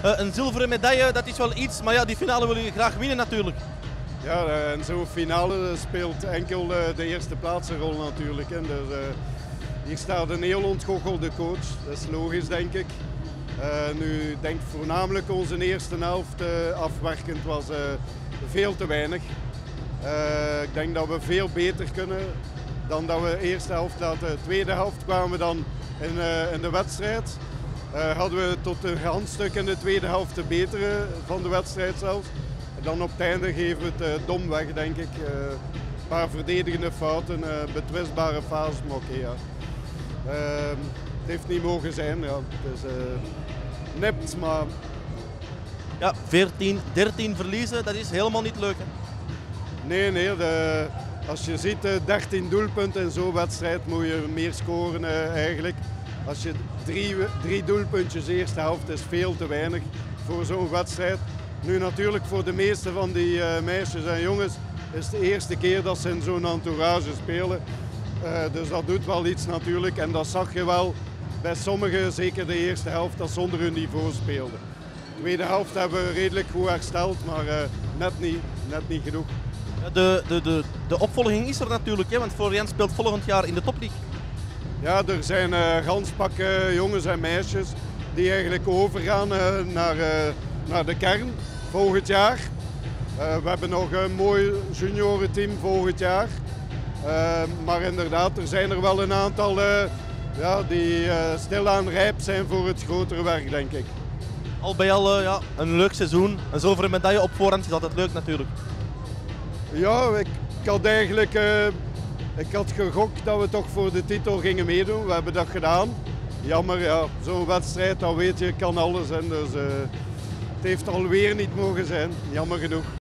Een zilveren medaille, dat is wel iets, maar ja, die finale wil je graag winnen natuurlijk. Ja, en zo'n finale speelt enkel de eerste plaats een rol natuurlijk. Hè. Dus, hier staat een heel ontgoochelde coach, dat is logisch denk ik. Nu, ik denk voornamelijk onze eerste helft afwerkend was veel te weinig. Ik denk dat we veel beter kunnen dan dat we de eerste helft laten. De tweede helft kwamen we dan in de wedstrijd. Hadden we tot een handstuk in de tweede helft te beteren van de wedstrijd zelfs. En dan op het einde geven we het dom weg, denk ik. Een paar verdedigende fouten, betwistbare fases, maar oké, ja. Het heeft niet mogen zijn, ja. Het is nipt, maar... Ja, 13 verliezen, dat is helemaal niet leuk. Hè? Nee, als je ziet 13 doelpunten in zo'n wedstrijd moet je meer scoren eigenlijk. Als je drie doelpuntjes de eerste helft is veel te weinig voor zo'n wedstrijd. Nu natuurlijk voor de meeste van die meisjes en jongens is het de eerste keer dat ze in zo'n entourage spelen. Dus dat doet wel iets natuurlijk en dat zag je wel bij sommigen, zeker de eerste helft, dat zonder hun niveau speelden. De tweede helft hebben we redelijk goed hersteld, maar net niet genoeg. De opvolging is er natuurlijk, hè, want Florian speelt volgend jaar in de Topleague. Ja, er zijn gans pakken jongens en meisjes die eigenlijk overgaan naar de kern volgend jaar. We hebben nog een mooi juniorenteam volgend jaar. Maar inderdaad, er zijn er wel een aantal die stilaan rijp zijn voor het grotere werk, denk ik. Al bij al een leuk seizoen. Een zilveren medaille op voorhand is altijd leuk natuurlijk. Ja, ik had eigenlijk gegokt dat we toch voor de titel gingen meedoen. We hebben dat gedaan. Jammer, ja, zo'n wedstrijd, dat weet je, kan alles. Hè. Dus, het heeft alweer niet mogen zijn. Jammer genoeg.